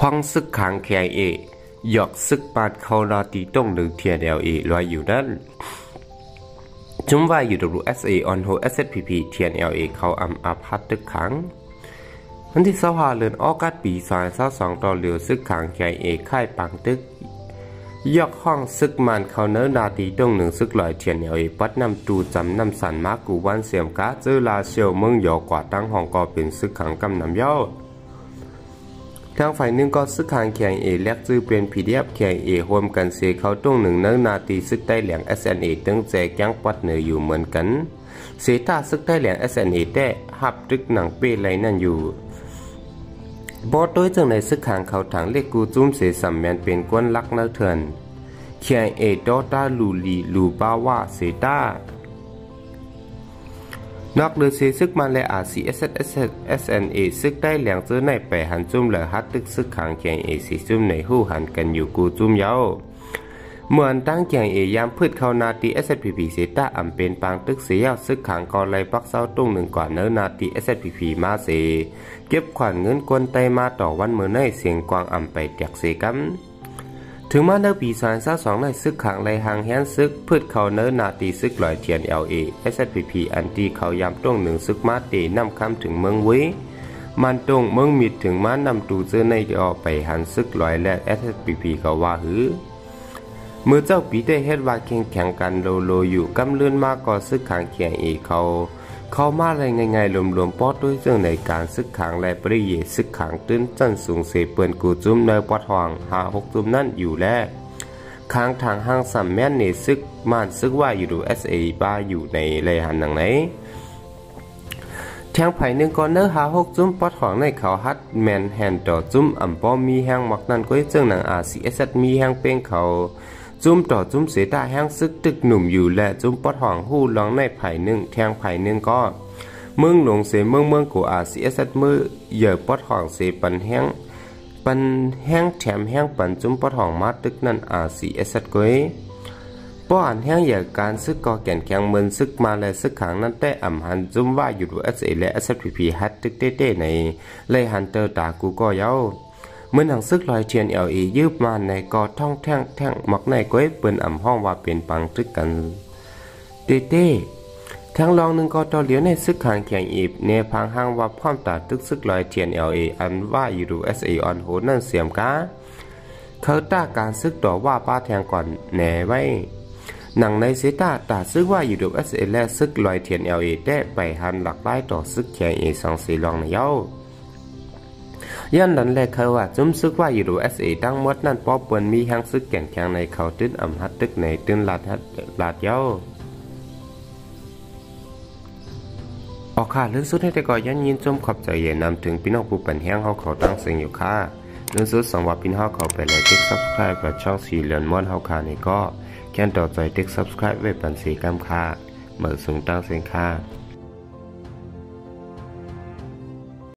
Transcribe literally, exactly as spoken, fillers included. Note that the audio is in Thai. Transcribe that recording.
ห้องซึกขัง เค ไอ เอ หยอกซึกปาดเขาราตีต้องหนึ่ง ที แอล เอ ลอยอยู่นั้นจุ่มว่าอยู่ ดับเบิลยู เอส เอ on hold เอส เอส พี พี ที แอล เอ เขาอำอาพัดตึกขังวันที่สิบห้าเดือนออกัสปีสองพันยี่สิบสองต่อเรือซึกขัง เค ไอ เอ ค่ายปังตึกยกห้องซึกมันเขาเนื้อนาตีต้องหนึ่งซึกลอย ที แอล เอ ปัดนำตูจำนำสันมากูวันเสียมกาเจอลาเชียวเมืองหยอกกว่าตั้งห้องก็เป็นซึกขังกำนำเย้าทางฝ่ายหนึ่งก็ซึกขัง เค ไอ เอ แลกซื้อเป็น พี ดี เอฟ เค ไอ เอ รวมกันเสียเขาต้องหนึ่งเนื้อนาตีซึกใต้แหลง เอส เอ็น เอ ตั้งใจยังปัดเหนืออยู่เหมือนกันเสียตาซึกใต้แหลง เอส เอ็น เอ แต่หับตึกหนังเป้ไรนั่นอยู่บอดโดยจังในซึกขังเขาถังเล็กกูจุ้มเสียสัมแมนเป็นกวนลักเนื้อเถื่อนเค ไอ เอ ดอตาลูลีลูบาวาเซตานอกเดือเสียซึกมันและอาซีเอสเอสเอสเอ็นเอซึกได้แหลงเจอในไปหันจุ้มเหลือฮัดตึกซึกขัง เค ไอ เอ สีจุ้มในหู้หันกันอยู่กูจุ้มเย้าเหมือนตั้ง เค ไอ เอ ยามพืชเขานาตี เอส พี พี เซตาอำเป็นปางตึกเสียซึกขังกอไลปักเศร้าตุ้งหนึ่งกว่าเนื้อนาตี เอส พี พี มาเสเก็บขวัญเงินกวนไตมาต่อวันเมื่อในเสียงกวางอำไปแตกเสกัมถึงมาเนื้อปีสองพันสองในซึกขังไรหางแฮนซึกพืชเขาเนื้อนาตีซึกลอยเทียน แอล เอ เอส พี พี อันตีเขายามต้งหนึ่งซึกมาเตนำคำถึงเมืองวิมันตรงเมืองมิดถึงมานำตูเจอในออไปหันซึกลอยและ เอส พี พี เขาว่าหือเมื่อเจ้าปีได้เฮ็ดว่าแข่งแข่งกันโลโลอยู่กำเลื่อนมากก่อซึกขังเขียงเอเขาเข้ามาอะไรง่ายๆรวมๆปอดด้วยเรื่องในการซึกขังและปริเยซึกขังตื้นจันสูงเสเปื่อนกูจุ้มในปอดห่องหาหกจุ้มนั่นอยู่แล้วค้างทางห้างสัมแม่นในซึกม่านซึกว่าอยู่ดู เอส เอ บ้าอยู่ในเลยหันหนังไหนแทงไผ่หนึ่งก่อนเนื้อหาหกจุ้มปอดห่องในเขาฮัดแมนแฮนต่อจุ้มอ่ำป้อมมีแห้งมักนั่นก็เรื่องหนังอาซีเอสมีแห้งเป้งเขาจุ้มต่อจุ้มเสตาแห้งซึกตึกหนุ่มอยู่และจุ้มปอดห่องหู้ร้องในไผ่หนึ่งแทงไผ่หนึ่งก็เมืองหลงเสเมืองเมืองกูอาซีเอสมือเหยื่อปอดห่องเสปันแห้งปันแห้งแถมแห้งปันจุ้มปอดห่องมาตึกนั่นอาซีเอสก้อยป้อนแห้งเหยื่อการซึกก่อแก่นแข็งเมืองซึกมาและซึกขังนั่นแต่อ่ำหันจุ้มว่าอยู่ดูเอสเอและเอสพีพีฮัดตึกเต้เต้ในเลยหันเตอร์ตากูก็เย้าเมื่อหนังซึกลอยเทียน แอล เอ ยืบมาในกอท่องแท่งแท่งมักในก้อยเปิ้นอ่ำห้องว่าเป็นปังตึกกันเต้เต้ทั้งรองหนึ่งก็ต่อเหลียวในซึกขังแข่งอีบเนพังห้างว่าพร้อมตาตึกซึกลอยเทียน แอล เอ อันว่าอยู่ดู เอส เอ ออนโหนั่นเสียมกาเขาต้าการซึกต่อว่าป้าแทงก่อนแหน่ไว้หนังในเซตาตาซึกว่าอยู่ดู เอส เอ และซึกลอยเทียน แอล เอ ได้ไปหันหลักไล่ต่อซึกแข่งเอสองสีรองในเย้ายันดันแรกเขาว่าจุ้มซึกว่าอยู่ดู เอส เอ ตั้งมดนั่นป้อเปิ้นมีห้างซึกแก่นแข็งในเขาตื้นอ่ำฮัดตึกในตื้นลาดฮัดลาดเย้าออกค่ะเรื่องสุดให้แต่ก่อยันยินจมขอบใจเย็นนำถึงพี่น้องผู้เป็นแห้งเขาเขาตั้งเสียงอยู่ค่ะเรื่องสุดสังว่าพี่น้องเขาไปเลยติ๊กซับสไครป์กับช่องสีเหลืองม้วนเขาค่ะนี่ก็แค่ต่อใจติ๊กซับสไครป์ไว้ปันสีกำค่ะเมื่อสูงตั้งเสียงค่ะ